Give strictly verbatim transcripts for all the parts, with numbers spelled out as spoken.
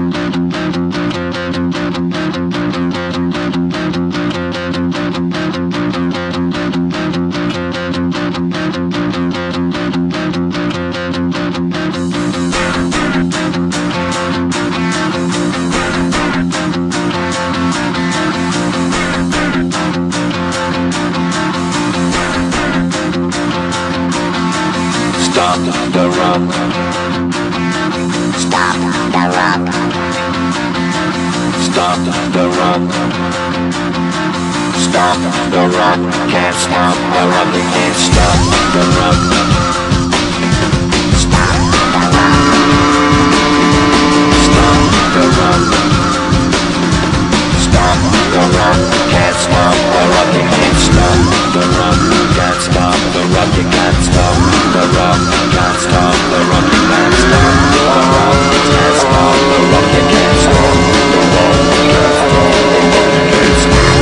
Stop the rock. Stop the rock. Stop the rock. Stop the rock. Can't stop the rock. You can't stop the rock. Stop the rock. Stop the rock. Stop the rock. Can't stop the rock. You can't stop the rock. Can't stop the rock. You can't stop the rock. Can't stop the rock. You can't stop the rock. Can't stop the rock. You can't stop the rock. Can't stop the rock. You can't stop.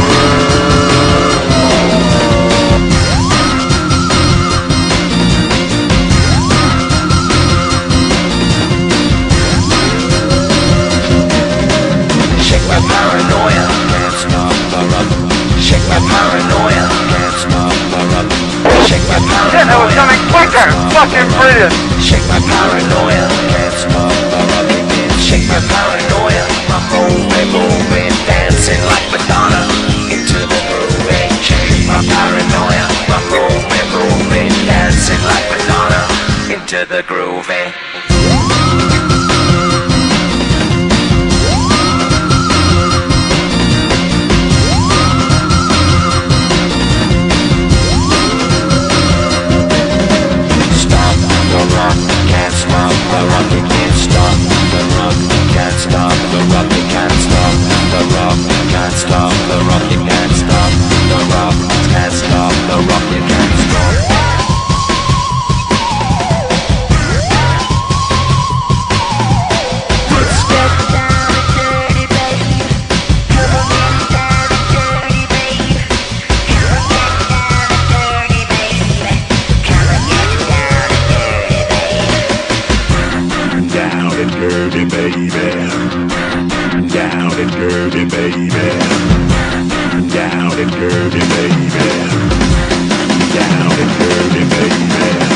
Shake my paranoia. Can't stop the rock. Shake my paranoia. Can't stop the rock. Shake my paranoia. Yeah, that was something quicker. Fucking brilliant. Shake my paranoia. Can't stop the rock. Shake my paranoia. I'm moving, moving, dancing like Madonna into the groove. Shake my paranoia. I'm moving, moving, dancing like Madonna into the groove. Dirty baby, down and dirty baby, down and dirty baby, down and dirty baby.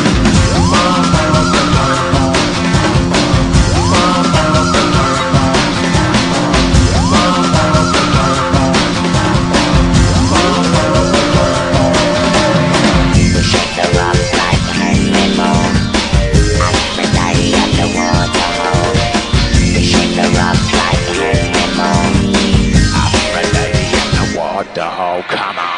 The whole, come on.